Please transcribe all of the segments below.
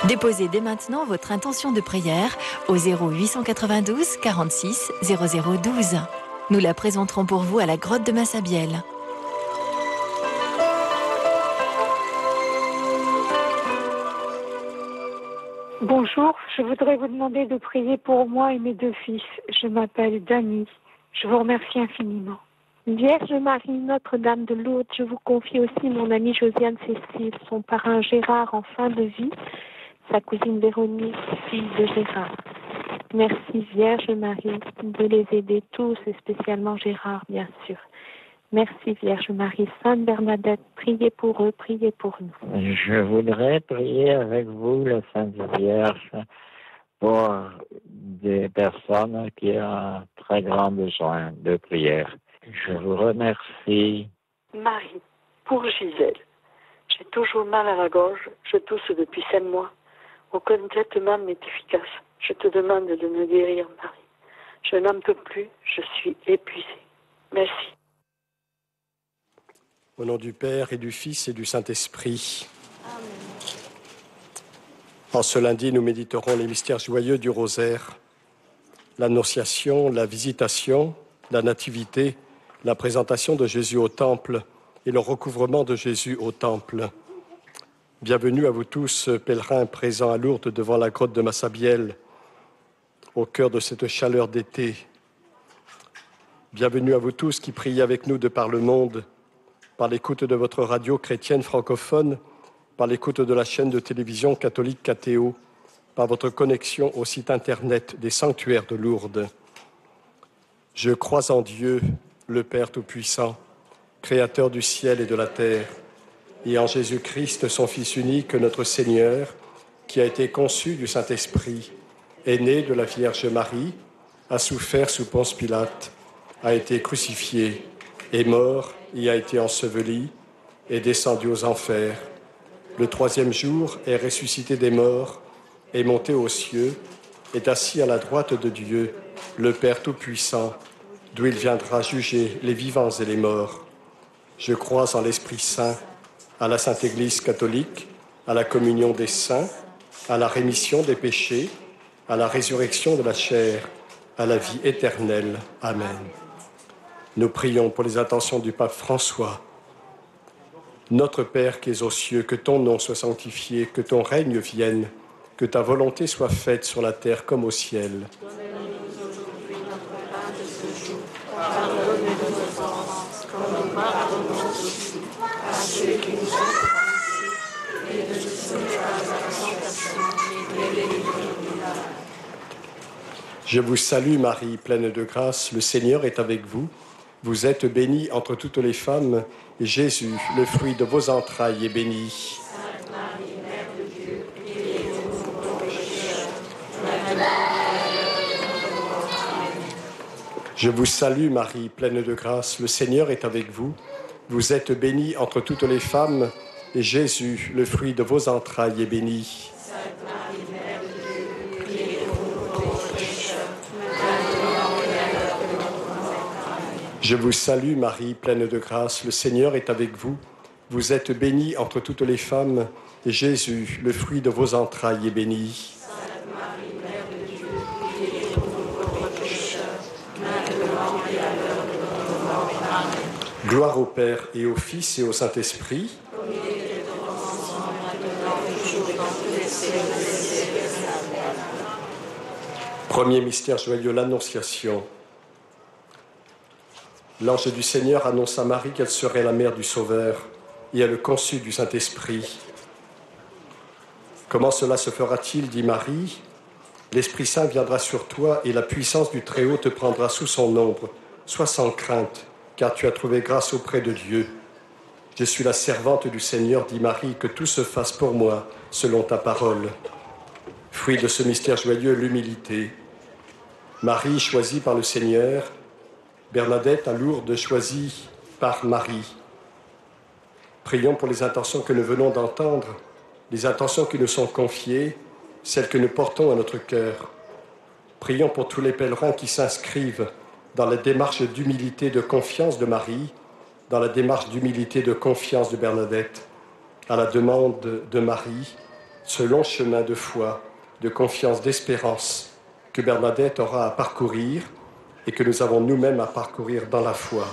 Déposez dès maintenant votre intention de prière au 0892 46 0012. Nous la présenterons pour vous à la grotte de Massabielle. Bonjour, je voudrais vous demander de prier pour moi et mes deux fils. Je m'appelle Dany. Je vous remercie infiniment. Vierge Marie, Notre-Dame de Lourdes, je vous confie aussi mon amie Josiane Cécile, son parrain Gérard en fin de vie, sa cousine Véronique, fille de Gérard. Merci Vierge Marie de les aider tous et spécialement Gérard, bien sûr. Merci Vierge Marie. Sainte Bernadette, priez pour eux, priez pour nous. Je voudrais prier avec vous, la Sainte Vierge, pour des personnes qui ont un très grand besoin de prière. Je vous remercie. Marie, pour Gisèle, j'ai toujours mal à la gorge, je tousse depuis 5 mois. Aucun traitement n'est efficace. Je te demande de me guérir, Marie. Je n'en peux plus, je suis épuisée. Merci. Au nom du Père et du Fils et du Saint-Esprit. Amen. En ce lundi, nous méditerons les mystères joyeux du rosaire. L'Annonciation, la Visitation, la Nativité, la présentation de Jésus au Temple et le recouvrement de Jésus au Temple. Bienvenue à vous tous, pèlerins présents à Lourdes devant la grotte de Massabielle, au cœur de cette chaleur d'été. Bienvenue à vous tous qui priez avec nous de par le monde, par l'écoute de votre radio chrétienne francophone, par l'écoute de la chaîne de télévision catholique KTO, par votre connexion au site internet des sanctuaires de Lourdes. Je crois en Dieu, le Père Tout-Puissant, Créateur du ciel et de la terre, et en Jésus-Christ, son Fils unique, notre Seigneur, qui a été conçu du Saint-Esprit, est né de la Vierge Marie, a souffert sous Ponce Pilate, a été crucifié, est mort et a été enseveli, est descendu aux enfers. Le 3e jour est ressuscité des morts, est monté aux cieux, est assis à la droite de Dieu, le Père Tout-Puissant, d'où il viendra juger les vivants et les morts. Je crois en l'Esprit Saint, à la Sainte Église catholique, à la communion des saints, à la rémission des péchés, à la résurrection de la chair, à la vie éternelle. Amen. Nous prions pour les intentions du pape François. Notre Père qui es aux cieux, que ton nom soit sanctifié, que ton règne vienne, que ta volonté soit faite sur la terre comme au ciel. Donne-nous aujourd'hui notre pain de ce jour. Pardonne-nous nos offenses, comme nous pardonnons aussi à ceux qui nous ont offensés, et ne nous soumets pas à la tentation, mais délivre-nous du mal. Je vous salue Marie, pleine de grâce, le Seigneur est avec vous. Vous êtes bénie entre toutes les femmes, et Jésus, le fruit de vos entrailles, est béni. Sainte Marie, Mère de Dieu, priez pour nous pauvres pécheurs, maintenant et à l'heure de notre mort. Amen. Je vous salue Marie, pleine de grâce, le Seigneur est avec vous. Vous êtes bénie entre toutes les femmes, et Jésus, le fruit de vos entrailles, est béni. Sainte Marie, Mère de Dieu, priez pour nous pauvres pécheurs, maintenant et à l'heure de notre mort. Amen. Je vous salue Marie, pleine de grâce, le Seigneur est avec vous. Vous êtes bénie entre toutes les femmes, et Jésus, le fruit de vos entrailles, est béni. Sainte Marie, Mère de Dieu, priez pour nous pauvres pécheurs, maintenant et à l'heure de notre mort. Amen. Gloire au Père et au Fils et au Saint-Esprit. Comme il était au commencement, maintenant et toujours et dans tous les siècles des siècles. Amen. Premier mystère joyeux, l'Annonciation. L'ange du Seigneur annonce à Marie qu'elle serait la mère du Sauveur et elle conçut du Saint-Esprit. Comment cela se fera-t-il, dit Marie? L'Esprit Saint viendra sur toi et la puissance du Très-Haut te prendra sous son ombre. Sois sans crainte, car tu as trouvé grâce auprès de Dieu. Je suis la servante du Seigneur, dit Marie, que tout se fasse pour moi selon ta parole. Fruit de ce mystère joyeux, l'humilité. Marie choisie par le Seigneur, Bernadette à Lourdes choisie par Marie. Prions pour les intentions que nous venons d'entendre, les intentions qui nous sont confiées, celles que nous portons à notre cœur. Prions pour tous les pèlerins qui s'inscrivent dans la démarche d'humilité, de confiance de Marie, dans la démarche d'humilité, de confiance de Bernadette, à la demande de Marie, ce long chemin de foi, de confiance, d'espérance que Bernadette aura à parcourir et que nous avons nous-mêmes à parcourir dans la foi.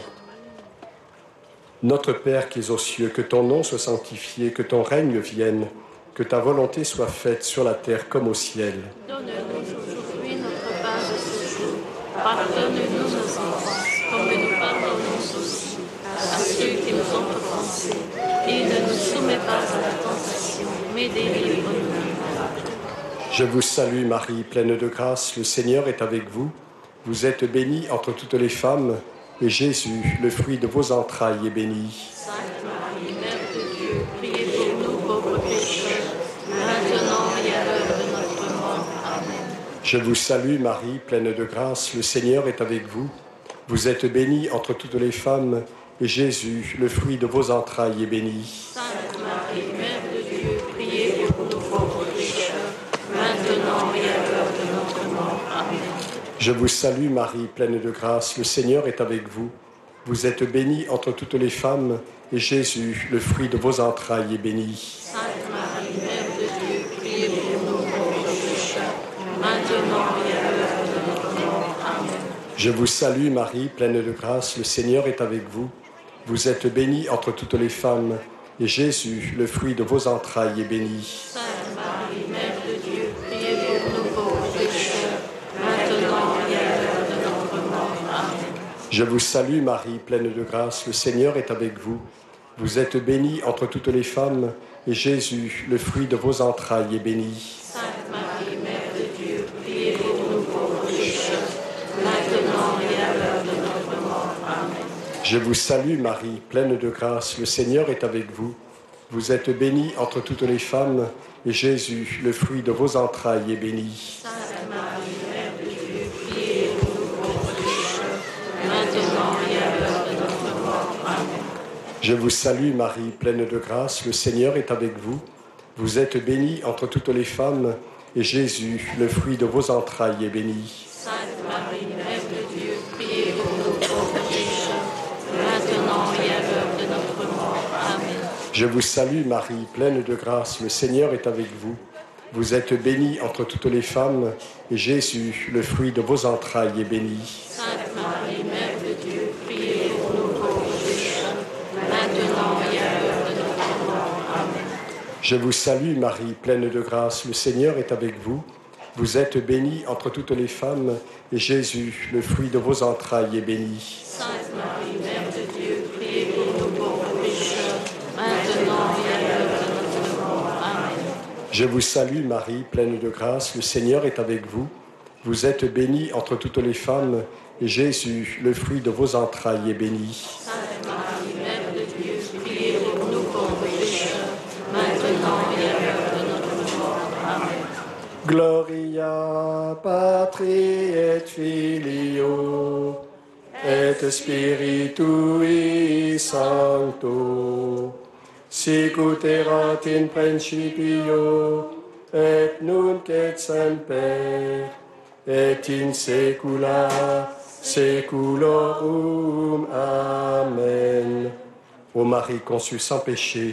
Notre Père qui es aux cieux, que ton nom soit sanctifié, que ton règne vienne, que ta volonté soit faite sur la terre comme au ciel. Donne-nous aujourd'hui notre pain de ce jour. Pardonne-nous nos offenses, comme nous pardonnons aussi à ceux qui nous ont offensés. Et ne nous soumets pas à la tentation, mais délivre-nous du mal. Je vous salue Marie, pleine de grâce, le Seigneur est avec vous. Vous êtes bénie entre toutes les femmes, et Jésus, le fruit de vos entrailles, est béni. Sainte Marie, Mère de Dieu, priez pour nous pauvres pécheurs, maintenant et à l'heure de notre mort. Amen. Je vous salue Marie, pleine de grâce, le Seigneur est avec vous. Vous êtes bénie entre toutes les femmes, et Jésus, le fruit de vos entrailles, est béni. Sainte Marie, Mère de Dieu, priez pour nous pauvres pécheurs, maintenant et à l'heure de notre mort. Amen. Je vous salue Marie, pleine de grâce, le Seigneur est avec vous. Vous êtes bénie entre toutes les femmes, et Jésus, le fruit de vos entrailles, est béni. Sainte Marie, Mère de Dieu, priez pour nous pauvres pécheurs, maintenant et à l'heure de notre mort. Amen. Je vous salue Marie, pleine de grâce, le Seigneur est avec vous. Vous êtes bénie entre toutes les femmes, et Jésus, le fruit de vos entrailles, est béni. Sainte Marie, Mère de Dieu, priez pour nous pauvres pécheurs, maintenant et à l'heure de notre mort. Amen. Je vous salue Marie, pleine de grâce, le Seigneur est avec vous. Vous êtes bénie entre toutes les femmes, et Jésus, le fruit de vos entrailles, est béni. Sainte Marie, Mère de Dieu, priez pour nous pauvres pécheurs, maintenant et à l'heure de notre mort. Amen. Je vous salue Marie, pleine de grâce, le Seigneur est avec vous. Vous êtes bénie entre toutes les femmes, et Jésus, le fruit de vos entrailles, est béni. Sainte Marie, Mère de Dieu, priez pour nous pauvres pécheurs, maintenant et à l'heure de notre mort. Amen. Je vous salue Marie, pleine de grâce, le Seigneur est avec vous. Vous êtes bénie entre toutes les femmes, et Jésus, le fruit de vos entrailles, est béni. Sainte Marie, Mère de Dieu, priez pour nous pauvres pécheurs, maintenant et à l'heure de notre mort. Amen. Je vous salue Marie, pleine de grâce, le Seigneur est avec vous. Vous êtes bénie entre toutes les femmes, et Jésus, le fruit de vos entrailles, est béni. Sainte Marie, Mère de Dieu, priez pour nous pauvres pécheurs, maintenant et à l'heure de notre mort. Amen. Je vous salue Marie, pleine de grâce, le Seigneur est avec vous. Vous êtes bénie entre toutes les femmes, et Jésus, le fruit de vos entrailles, est béni. Sainte Marie, Mère de Dieu, priez pour nous pauvres pécheurs, maintenant et à l'heure de notre mort. Amen. Je vous salue Marie, pleine de grâce, le Seigneur est avec vous. Vous êtes bénie entre toutes les femmes, et Jésus, le fruit de vos entrailles, est béni. Sainte Marie, Mère de Dieu, priez pour nous pauvres pécheurs, maintenant et à l'heure de notre mort. Amen. Gloria Patri et Filio et Spiritui Sancto, sic ut erat in principio et nunc et semper et in saecula saeculorum. Amen. Ô Marie conçue sans péché.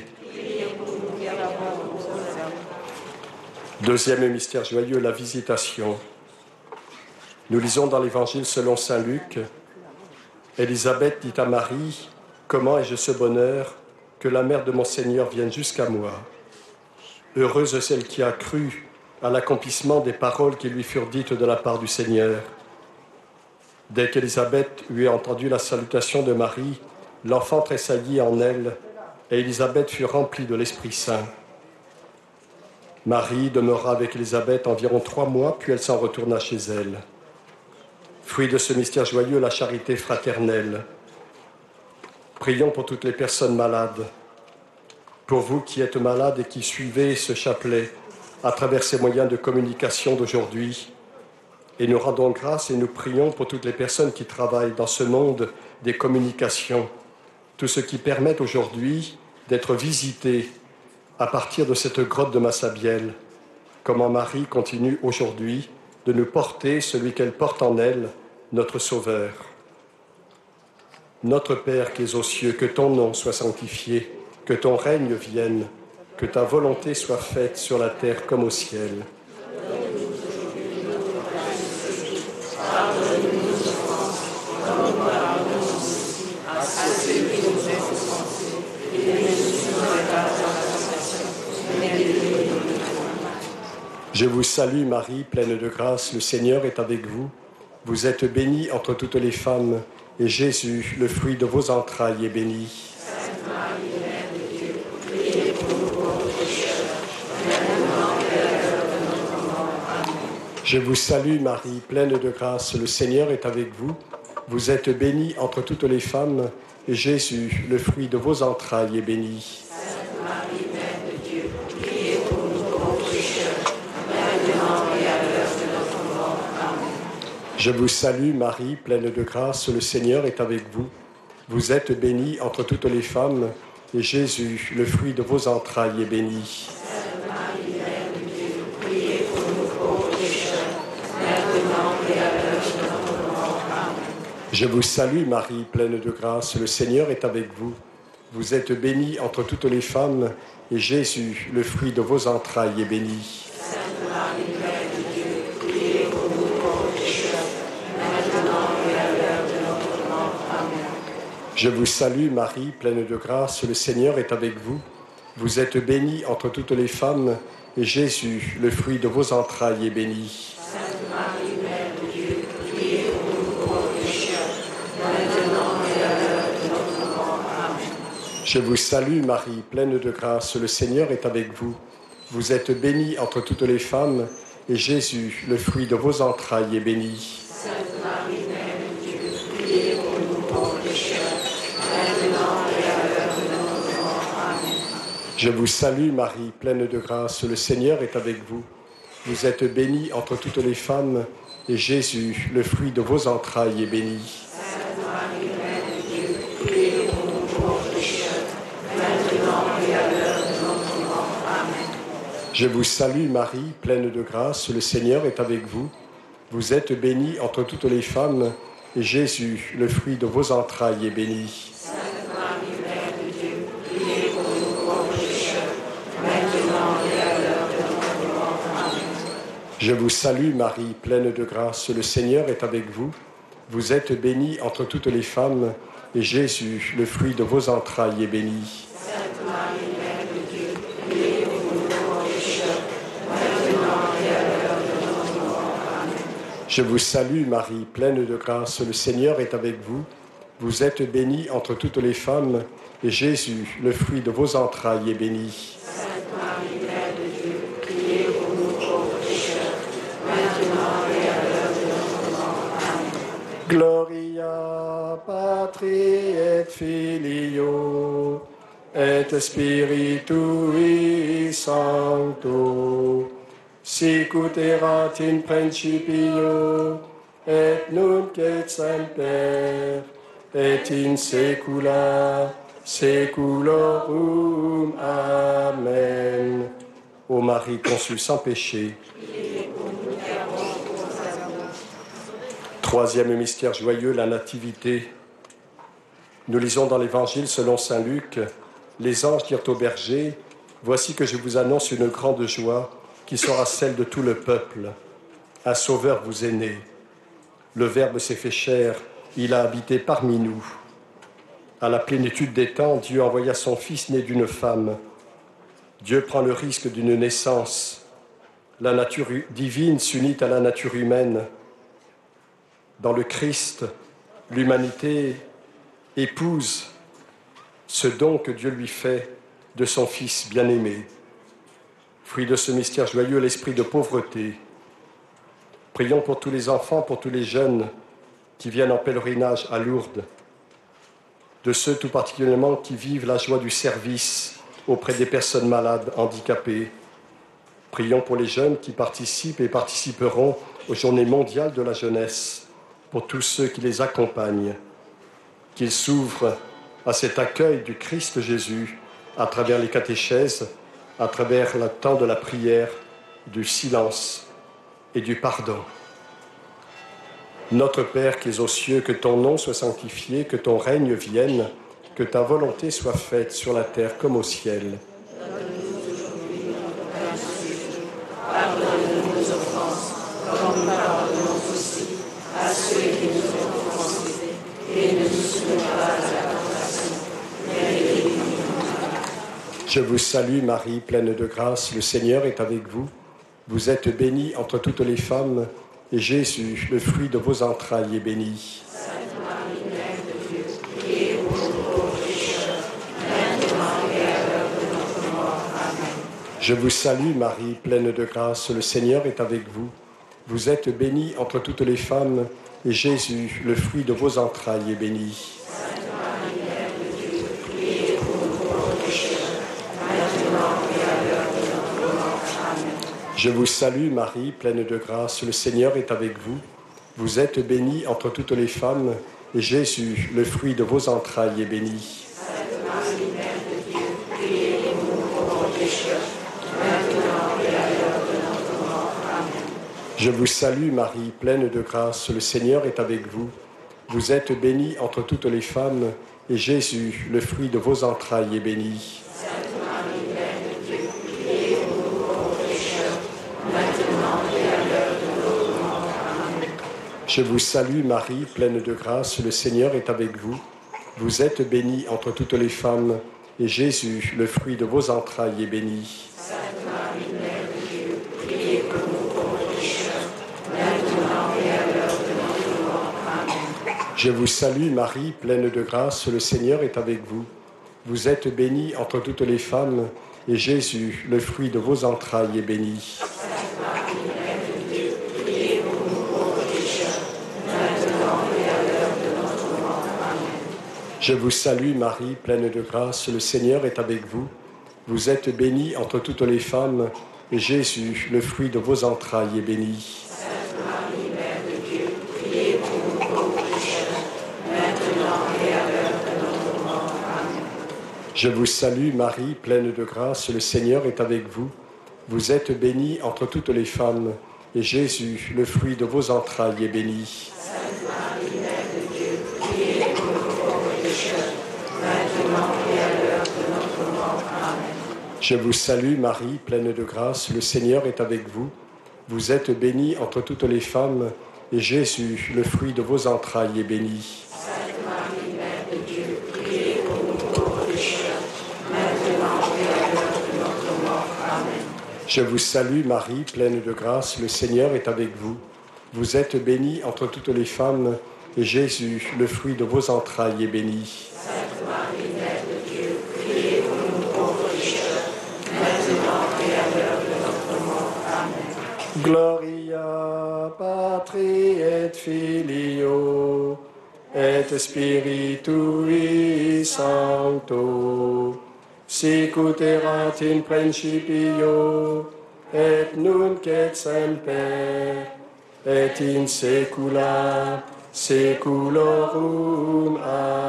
Deuxième mystère joyeux, la visitation. Nous lisons dans l'Évangile selon saint Luc. Élisabeth dit à Marie, « Comment ai-je ce bonheur que la mère de mon Seigneur vienne jusqu'à moi ? Heureuse celle qui a cru à l'accomplissement des paroles qui lui furent dites de la part du Seigneur. » Dès qu'Élisabeth eut entendu la salutation de Marie, l'enfant tressaillit en elle, et Élisabeth fut remplie de l'Esprit Saint. Marie demeura avec Élisabeth environ 3 mois, puis elle s'en retourna chez elle. Fruit de ce mystère joyeux, la charité fraternelle. Prions pour toutes les personnes malades. Pour vous qui êtes malades et qui suivez ce chapelet à travers ces moyens de communication d'aujourd'hui. Et nous rendons grâce et nous prions pour toutes les personnes qui travaillent dans ce monde des communications. Tout ce qui permet aujourd'hui d'être visités à partir de cette grotte de Massabielle, comment Marie continue aujourd'hui de nous porter celui qu'elle porte en elle, notre Sauveur. Notre Père qui es aux cieux, que ton nom soit sanctifié, que ton règne vienne, Que ta volonté soit faite sur la terre comme au ciel. Je vous salue Marie, pleine de grâce, le Seigneur est avec vous. Vous êtes bénie entre toutes les femmes, et Jésus, le fruit de vos entrailles, est béni. Sainte Marie, Mère de Dieu, priez pour nous pauvres pécheurs, maintenant et à l'heure de notre mort. Amen. Je vous salue Marie, pleine de grâce, le Seigneur est avec vous. Vous êtes bénie entre toutes les femmes, et Jésus, le fruit de vos entrailles, est béni. Sainte Marie, Mère de Dieu, priez pour nous pauvres pécheurs, maintenant et à l'heure de notre mort. Amen. Je vous salue Marie, pleine de grâce, le Seigneur est avec vous. Vous êtes bénie entre toutes les femmes, et Jésus, le fruit de vos entrailles, est béni. Sainte Marie, Mère de Dieu, priez pour nous pauvres pécheurs, maintenant et à l'heure de notre mort. Amen. Je vous salue Marie, pleine de grâce, le Seigneur est avec vous. Vous êtes bénie entre toutes les femmes, et Jésus, le fruit de vos entrailles, est béni. Sainte Marie, Mère de Dieu, priez pour nous pauvres pécheurs, maintenant et à l'heure de notre mort. Amen. Je vous salue Marie, pleine de grâce, le Seigneur est avec vous. Vous êtes bénie entre toutes les femmes, et Jésus, le fruit de vos entrailles, est béni. Sainte Marie, Mère de Dieu, priez pour nous pauvres pécheurs, maintenant et à l'heure de notre mort. Amen. Je vous salue Marie, pleine de grâce, le Seigneur est avec vous. Vous êtes bénie entre toutes les femmes, et Jésus, le fruit de vos entrailles, est béni. Sainte Marie, Mère de Dieu, priez pour nous pauvres pécheurs, maintenant et à l'heure de notre mort. Amen. Je vous salue Marie, pleine de grâce, le Seigneur est avec vous. Vous êtes bénie entre toutes les femmes, et Jésus, le fruit de vos entrailles, est béni. Sainte Marie, Mère de Dieu, priez pour nous pauvres pécheurs, maintenant et à l'heure de notre mort. Amen. Je vous salue Marie, pleine de grâce, le Seigneur est avec vous. Vous êtes bénie entre toutes les femmes, et Jésus, le fruit de vos entrailles, est béni. Sainte Marie, Mère de Dieu, priez pour nous pauvres pécheurs, maintenant et à l'heure de notre mort. Amen. Je vous salue Marie, pleine de grâce, le Seigneur est avec vous. Vous êtes bénie entre toutes les femmes, et Jésus, le fruit de vos entrailles, est béni. Sainte Marie, Mère de Dieu, priez pour nous pauvres pécheurs, maintenant et à l'heure de notre mort. Amen. Je vous salue Marie, pleine de grâce, le Seigneur est avec vous. Vous êtes bénie entre toutes les femmes, et Jésus, le fruit de vos entrailles, est béni. Sainte Marie, Mère de Dieu, priez pour nous pauvres pécheurs, maintenant et à l'heure de notre mort. Amen. Gloria Patri et Filio et Spiritui Sancto, sic ut erat in principio et nunc et semper et in saecula saeculorum. Amen. Ô Marie conçue sans péché. Troisième mystère joyeux, la Nativité. Nous lisons dans l'Évangile selon saint Luc, les anges dirent aux bergers, voici que je vous annonce une grande joie qui sera celle de tout le peuple. Un sauveur vous est né. Le Verbe s'est fait chair, il a habité parmi nous. À la plénitude des temps, Dieu envoya son Fils né d'une femme. Dieu prend le risque d'une naissance. La nature divine s'unit à la nature humaine. Dans le Christ, l'humanité épouse ce don que Dieu lui fait de son Fils bien-aimé. Fruit de ce mystère joyeux, l'esprit de pauvreté. Prions pour tous les enfants, pour tous les jeunes qui viennent en pèlerinage à Lourdes, de ceux tout particulièrement qui vivent la joie du service auprès des personnes malades, handicapées. Prions pour les jeunes qui participent et participeront aux Journées mondiales de la jeunesse, pour tous ceux qui les accompagnent, qu'ils s'ouvrent à cet accueil du Christ Jésus à travers les catéchèses, à travers le temps de la prière, du silence et du pardon. Notre Père qui es aux cieux, que ton nom soit sanctifié, que ton règne vienne, que ta volonté soit faite sur la terre comme au ciel. Donne-nous comme nous pardonnons aussi à ceux qui nous ont offensés, et ne nous soumets pas à la tentation, mais délivre-nous. Je vous salue Marie, pleine de grâce, le Seigneur est avec vous. Vous êtes bénie entre toutes les femmes, et Jésus, le fruit de vos entrailles, est béni. Sainte Marie, Mère de Dieu, priez pour nous pauvres pécheurs, maintenant et à l'heure de notre mort. Amen. Je vous salue Marie, pleine de grâce, le Seigneur est avec vous. Vous êtes bénie entre toutes les femmes, et Jésus, le fruit de vos entrailles, est béni. Sainte Marie, Mère de Dieu, priez pour nous pauvres pécheurs, maintenant et à l'heure de notre mort. Amen. Je vous salue Marie, pleine de grâce, le Seigneur est avec vous. Vous êtes bénie entre toutes les femmes, et Jésus, le fruit de vos entrailles, est béni. Sainte Marie, Mère de Dieu, priez pour nous pauvres pécheurs, maintenant et à l'heure de notre mort. Amen. Je vous salue Marie, pleine de grâce, le Seigneur est avec vous. Vous êtes bénie entre toutes les femmes, et Jésus, le fruit de vos entrailles, est béni. Sainte Marie, Mère de Dieu, priez pour nous pauvres pécheurs, maintenant et à l'heure de notre mort. Amen. Je vous salue Marie, pleine de grâce, le Seigneur est avec vous. Vous êtes bénie entre toutes les femmes, et Jésus, le fruit de vos entrailles, est béni. Sainte Marie, Mère de Dieu, priez pour nous pauvres pécheurs, maintenant et à l'heure de notre mort. Amen. Je vous salue Marie, pleine de grâce, le Seigneur est avec vous. Vous êtes bénie entre toutes les femmes, et Jésus, le fruit de vos entrailles, est béni. Sainte Marie, Mère de Dieu, priez pour nous pauvres pécheurs, maintenant et à l'heure de notre mort. Amen. Je vous salue Marie, pleine de grâce, le Seigneur est avec vous. Vous êtes bénie entre toutes les femmes, et Jésus, le fruit de vos entrailles, est béni. Sainte Marie, Mère de Dieu, priez pour nous pauvres pécheurs, maintenant et à l'heure de notre mort. Amen. Je vous salue Marie, pleine de grâce, le Seigneur est avec vous. Vous êtes bénie entre toutes les femmes, et Jésus, le fruit de vos entrailles, est béni. Sainte Marie, Mère de Dieu, priez pour nous pauvres pécheurs, maintenant et à l'heure de notre mort. Amen. Je vous salue Marie, pleine de grâce, le Seigneur est avec vous. Vous êtes bénie entre toutes les femmes, et Jésus, le fruit de vos entrailles, est béni. Sainte Marie, Mère de Dieu, priez pour nous pauvres pécheurs, maintenant et à l'heure de notre mort. Amen. Je vous salue Marie, pleine de grâce, le Seigneur est avec vous. Vous êtes bénie entre toutes les femmes, et Jésus, le fruit de vos entrailles, est béni. Sainte Marie, Mère de Dieu, priez pour nous pauvres pécheurs, maintenant et à l'heure de notre mort. Amen. Gloria Patri et Filio et Spiritui Sancto, sic ut erat in principio et nunc et semper et in saecula saeculorum.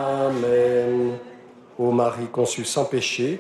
Amen. Ô Marie conçue sans péché,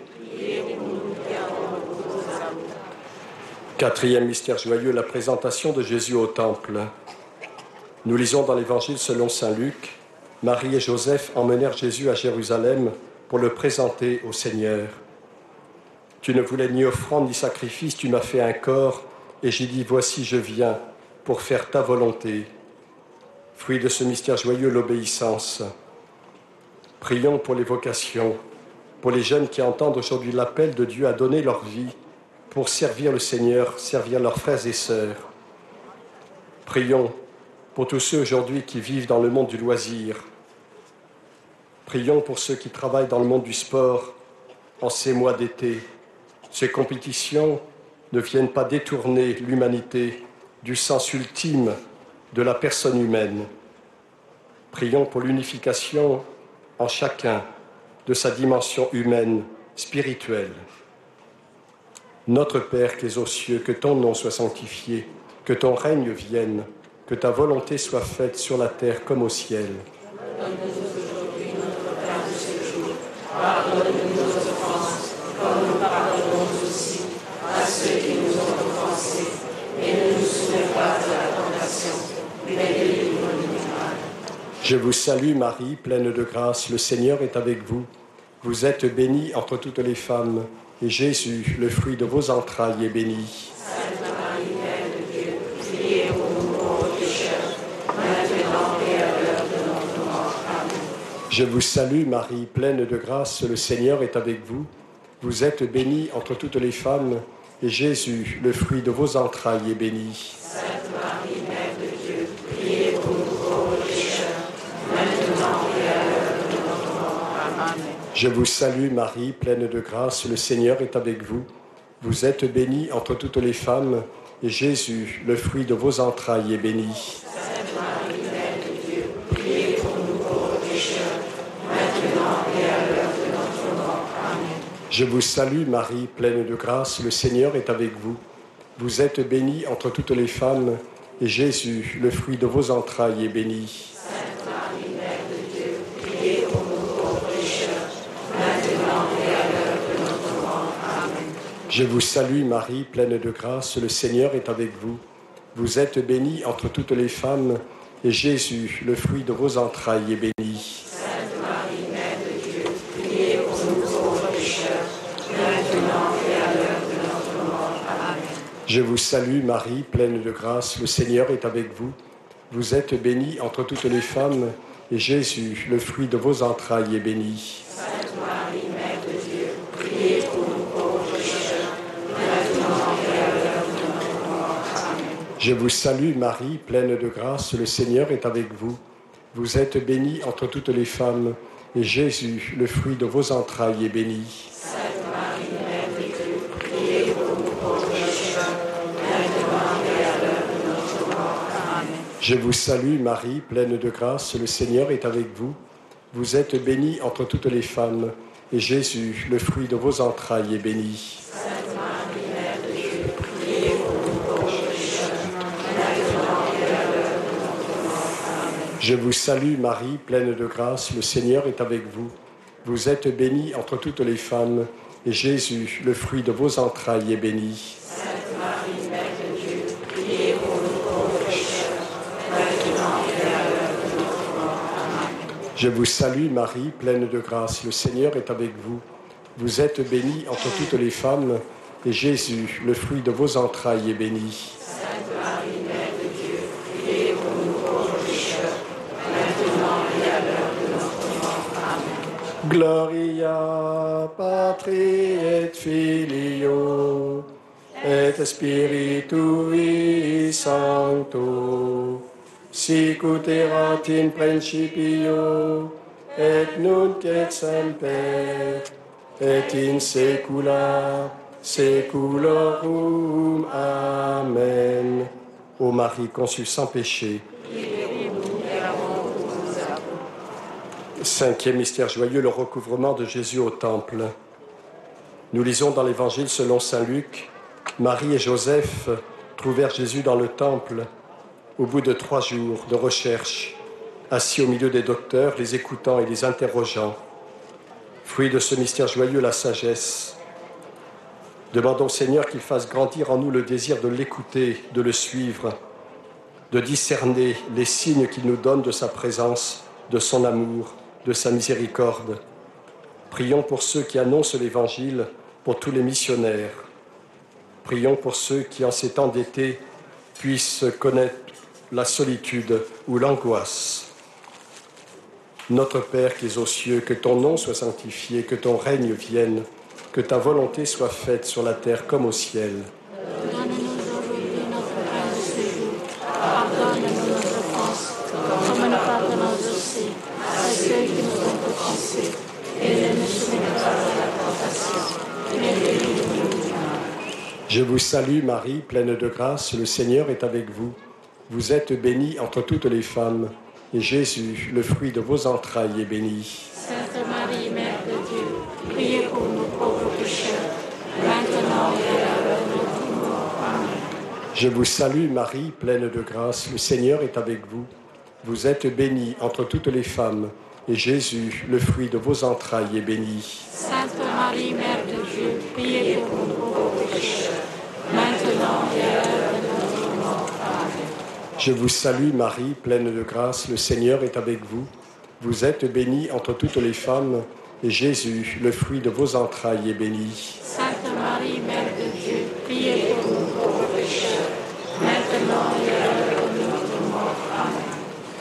quatrième mystère joyeux, la présentation de Jésus au temple. Nous lisons dans l'Évangile selon saint Luc, Marie et Joseph emmenèrent Jésus à Jérusalem pour le présenter au Seigneur. Tu ne voulais ni offrande ni sacrifice, tu m'as fait un corps, et j'ai dit, voici je viens pour faire ta volonté. Fruit de ce mystère joyeux, l'obéissance. Prions pour les vocations, pour les jeunes qui entendent aujourd'hui l'appel de Dieu à donner leur vie pour servir le Seigneur, servir leurs frères et sœurs. Prions pour tous ceux aujourd'hui qui vivent dans le monde du loisir. Prions pour ceux qui travaillent dans le monde du sport en ces mois d'été. Ces compétitions ne viennent pas détourner l'humanité du sens ultime de la personne humaine. Prions pour l'unification en chacun de sa dimension humaine, spirituelle. Notre Père qui es aux cieux, que ton nom soit sanctifié, que ton règne vienne, que ta volonté soit faite sur la terre comme au ciel. Donne-nous aujourd'hui notre pain de ce jour. Pardonne-nous nos offenses, comme nous pardonnons aussi à ceux qui nous ont offensés. Et ne nous soumets pas à la tentation, mais délivre-nous du mal. Je vous salue Marie, pleine de grâce, le Seigneur est avec vous. Vous êtes bénie entre toutes les femmes, et Jésus, le fruit de vos entrailles, est béni. Sainte Marie, Mère de Dieu, priez pour nous Je vous salue Marie, pleine de grâce, le Seigneur est avec vous. Vous êtes bénie entre toutes les femmes, et Jésus, le fruit de vos entrailles, est béni. Sainte Marie, Mère de Dieu, priez pour nous pauvres pécheurs, maintenant et à l'heure de notre mort. Amen. Je vous salue Marie, pleine de grâce, le Seigneur est avec vous. Vous êtes bénie entre toutes les femmes, et Jésus, le fruit de vos entrailles, est béni. Sainte Marie, Mère de Dieu, priez pour nous pauvres pécheurs, maintenant et à l'heure de notre mort. Amen. Je vous salue Marie, pleine de grâce, le Seigneur est avec vous. Vous êtes bénie entre toutes les femmes, et Jésus, le fruit de vos entrailles, est béni. Sainte Marie, Mère de Dieu, priez pour nous pauvres pécheurs, maintenant et à l'heure de notre mort. Amen. Je vous salue Marie, pleine de grâce, le Seigneur est avec vous. Vous êtes bénie entre toutes les femmes, et Jésus, le fruit de vos entrailles, est béni. Sainte Marie, Mère de Dieu, priez pour nous pauvres pécheurs, maintenant et à l'heure de notre mort. Amen. Je vous salue Marie, pleine de grâce, le Seigneur est avec vous. Vous êtes bénie entre toutes les femmes, et Jésus, le fruit de vos entrailles, est béni. Sainte Marie, Mère de Dieu, priez pour nous pauvres pécheurs, maintenant et à l'heure de notre mort. Amen. Je vous salue Marie, pleine de grâce, le Seigneur est avec vous. Vous êtes bénie entre toutes les femmes, et Jésus, le fruit de vos entrailles, est béni. Sainte Marie, Mère de Dieu, priez pour nous pauvres pécheurs, maintenant et à l'heure de notre mort. Amen. Je vous salue Marie, pleine de grâce, le Seigneur est avec vous. Vous êtes bénie entre toutes les femmes, et Jésus, le fruit de vos entrailles, est béni. Sainte Marie, Mère de Dieu, priez pour nous pauvres pécheurs, maintenant et à l'heure de notre mort. Amen. Je vous salue Marie, pleine de grâce, le Seigneur est avec vous. Vous êtes bénie entre toutes les femmes, et Jésus, le fruit de vos entrailles, est béni. Sainte Marie, Mère de Dieu, priez pour nous pauvres pécheurs, maintenant et à l'heure de notre mort. Amen. Je vous salue Marie, pleine de grâce, le Seigneur est avec vous. Vous êtes bénie entre toutes les femmes, et Jésus, le fruit de vos entrailles, est béni. Sainte Marie, Mère de Dieu, priez pour nous pauvres pécheurs, maintenant et à l'heure de notre mort. Amen. Gloria Patri et Filio et Spiritui Sancto, sic ut erat in principio et nunc et semper et in saecula saeculorum. Amen. Ô Marie conçue sans péché. Cinquième mystère joyeux, le recouvrement de Jésus au temple. Nous lisons dans l'Évangile selon saint Luc, Marie et Joseph trouvèrent Jésus dans le temple au bout de 3 jours de recherche, assis au milieu des docteurs, les écoutant et les interrogeant. Fruit de ce mystère joyeux, la sagesse. Demandons au Seigneur qu'il fasse grandir en nous le désir de l'écouter, de le suivre, de discerner les signes qu'il nous donne de sa présence, de son amour, de sa miséricorde. Prions pour ceux qui annoncent l'Évangile, pour tous les missionnaires. Prions pour ceux qui, en ces temps d'été, puissent connaître la solitude ou l'angoisse. Notre Père qui es aux cieux, que ton nom soit sanctifié, que ton règne vienne, que ta volonté soit faite sur la terre comme au ciel. Donne-nous aujourd'hui notre pain de ce jour. Pardonne-nous nos offenses, comme nous pardonnons aussi à ceux qui nous ont offensés. Et ne nous soumets pas à la tentation, mais délivre-nous du mal. Je vous salue Marie, pleine de grâce, le Seigneur est avec vous. Vous êtes bénie entre toutes les femmes, et Jésus, le fruit de vos entrailles, est béni. Sainte Marie, Mère de Dieu, priez pour nous pauvres pécheurs, maintenant et à l'heure de notre mort. Amen. Je vous salue Marie, pleine de grâce, le Seigneur est avec vous. Vous êtes bénie entre toutes les femmes, et Jésus, le fruit de vos entrailles, est béni. Sainte Marie, Mère de Dieu, priez pour nous pauvres pécheurs, maintenant et à l'heure de notre mort. Amen. Je vous salue Marie, pleine de grâce, le Seigneur est avec vous. Vous êtes bénie entre toutes les femmes, et Jésus, le fruit de vos entrailles, est béni. Sainte Marie, Mère de Dieu, priez pour nous pauvres pécheurs, maintenant et à l'heure de notre mort. Amen.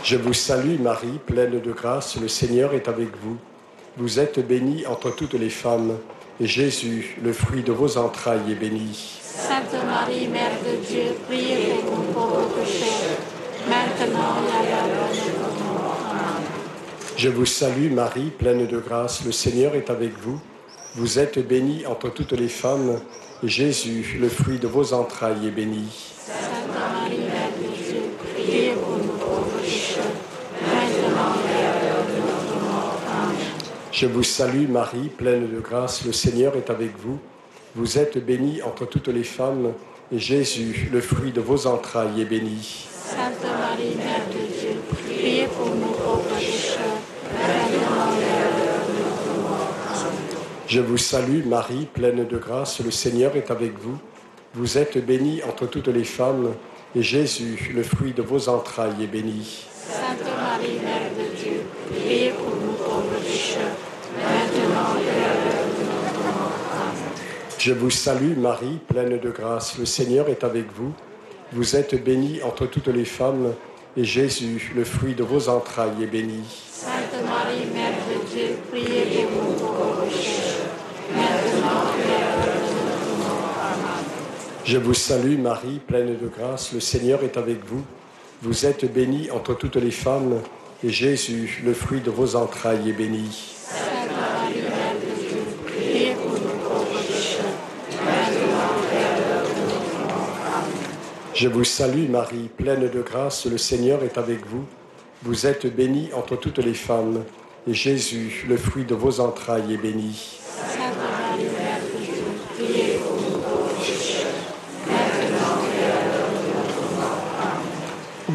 Je vous salue Marie, pleine de grâce, le Seigneur est avec vous. Vous êtes bénie entre toutes les femmes, et Jésus, le fruit de vos entrailles, est béni. Sainte Marie, Mère de Dieu, priez pour nous pauvres pécheurs, maintenant et à l'heure de notre mort. Amen. Je vous salue Marie, pleine de grâce, le Seigneur est avec vous. Vous êtes bénie entre toutes les femmes, et Jésus, le fruit de vos entrailles, est béni. Sainte Marie, Mère de Dieu, priez pour nous pauvres pécheurs, maintenant et à l'heure de notre mort. Amen. Je vous salue Marie, pleine de grâce, le Seigneur est avec vous. Vous êtes bénie entre toutes les femmes, et Jésus, le fruit de vos entrailles, est béni. Sainte Marie, Mère de Dieu, priez pour nous pauvres pécheurs, maintenant et à l'heure de notre mort. Amen. Je vous salue Marie, pleine de grâce, le Seigneur est avec vous. Vous êtes bénie entre toutes les femmes, et Jésus, le fruit de vos entrailles, est béni. Sainte Marie, Mère de Dieu, priez pour nous pauvres pécheurs, maintenant et à l'heure de notre mort. Amen. Je vous salue Marie, pleine de grâce, le Seigneur est avec vous. Vous êtes bénie entre toutes les femmes, et Jésus, le fruit de vos entrailles, est béni. Sainte Marie, Mère de Dieu, priez pour nous pauvres pécheurs, maintenant et à l'heure de notre mort. Amen. Je vous salue Marie, pleine de grâce, le Seigneur est avec vous. Vous êtes bénie entre toutes les femmes, et Jésus, le fruit de vos entrailles, est béni. Sainte Marie, Mère de Dieu, priez pour nous pauvres pécheurs, maintenant et à l'heure de notre mort. Amen. Je vous salue Marie, pleine de grâce, le Seigneur est avec vous. Vous êtes bénie entre toutes les femmes, et Jésus, le fruit de vos entrailles, est béni. Sainte Marie, Mère de Dieu, priez pour nous pauvres pécheurs, maintenant et à l'heure de notre mort. Amen.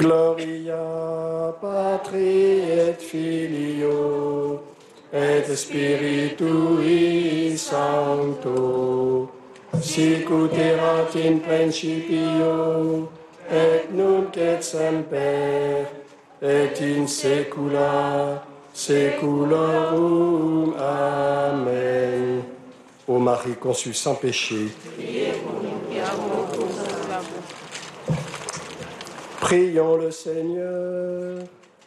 Gloria Patri et Filio et Spiritui Sancto, sic ut erat in principio et nunc et semper et in saecula saeculorum. Amen. Ô Marie conçue sans péché, prions le Seigneur.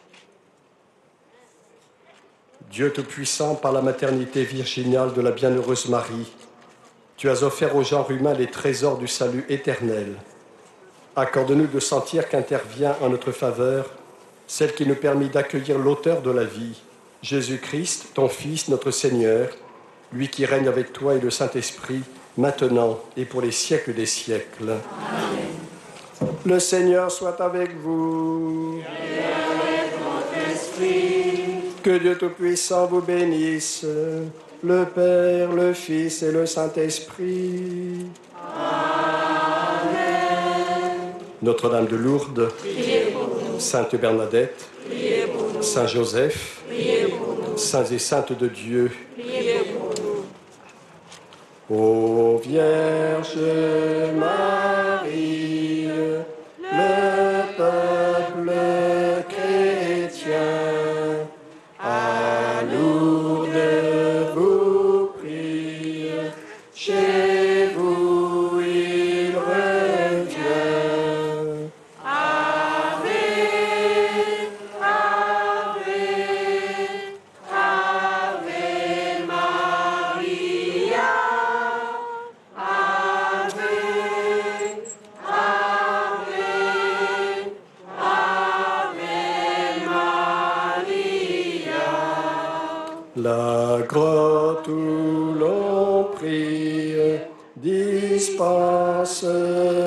Dieu Tout-Puissant, par la maternité virginale de la bienheureuse Marie, tu as offert au genre humain les trésors du salut éternel. Accorde-nous de sentir qu'intervient en notre faveur celle qui nous permet d'accueillir l'auteur de la vie, Jésus-Christ, ton Fils, notre Seigneur, lui qui règne avec toi et le Saint-Esprit, maintenant et pour les siècles des siècles. Amen. Le Seigneur soit avec vous. Et avec votre esprit. Que Dieu Tout-Puissant vous bénisse, le Père, le Fils et le Saint-Esprit. Amen. Notre-Dame de Lourdes, Priez pour nous. Sainte Bernadette, Priez pour nous. Saint Joseph, Priez pour nous. Saints et Saintes de Dieu. Priez pour nous. Ô Vierge Marie, le peuple chrétien, à Lourdes vous prie, chez vous il revient. Ave, Ave, Ave Maria. Ave, Ave, Ave Maria. La grotte où l'on prie dispense